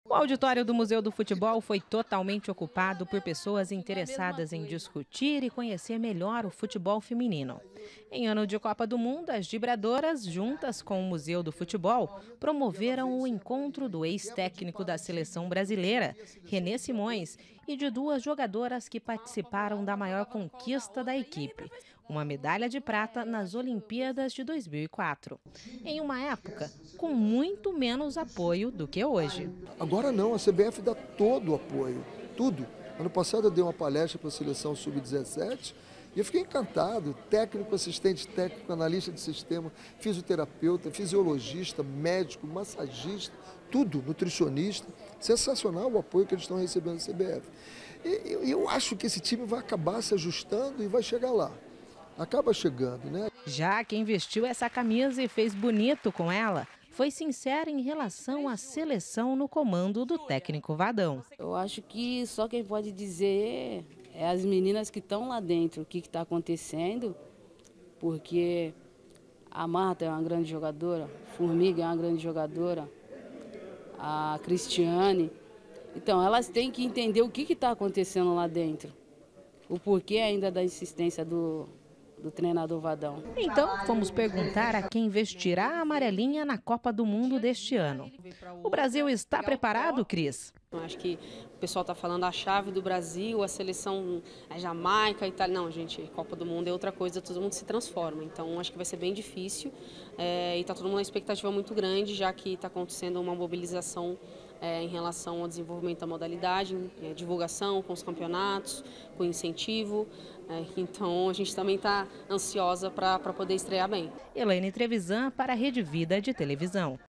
O auditório do Museu do Futebol foi totalmente ocupado por pessoas interessadas em discutir e conhecer melhor o futebol feminino. Em ano de Copa do Mundo, as vibradoras, juntas com o Museu do Futebol, promoveram o encontro do ex-técnico da seleção brasileira, Renê Simões, e de duas jogadoras que participaram da maior conquista da equipe, uma medalha de prata nas Olimpíadas de 2004. Em uma época com muito menos apoio do que hoje. Agora não, a CBF dá todo o apoio, tudo. Ano passado eu dei uma palestra para a seleção sub-17 e eu fiquei encantado. Técnico, assistente técnico, analista de sistema, fisioterapeuta, fisiologista, médico, massagista, tudo, nutricionista. Sensacional o apoio que eles estão recebendo da CBF. E eu acho que esse time vai acabar se ajustando e vai chegar lá. Acaba chegando, né? Já quem vestiu essa camisa e fez bonito com ela foi sincera em relação à seleção no comando do técnico Vadão. Eu acho que só quem pode dizer é as meninas que estão lá dentro, o que está acontecendo, porque a Marta é uma grande jogadora, a Formiga é uma grande jogadora, a Cristiane. Então, elas têm que entender o que está acontecendo lá dentro, o porquê ainda da insistência do treinador Vadão. Então, fomos perguntar a quem vestirá a amarelinha na Copa do Mundo deste ano. O Brasil está preparado, Cris? Eu acho que o pessoal está falando a chave do Brasil, a seleção é Jamaica e tal. Não, gente, Copa do Mundo é outra coisa, todo mundo se transforma. Então, acho que vai ser bem difícil e está todo mundo na expectativa muito grande, já que está acontecendo uma mobilização em relação ao desenvolvimento da modalidade, divulgação com os campeonatos, com incentivo. Então, a gente também está ansiosa para poder estrear bem. Elaine Trevisan para a Rede Vida de Televisão.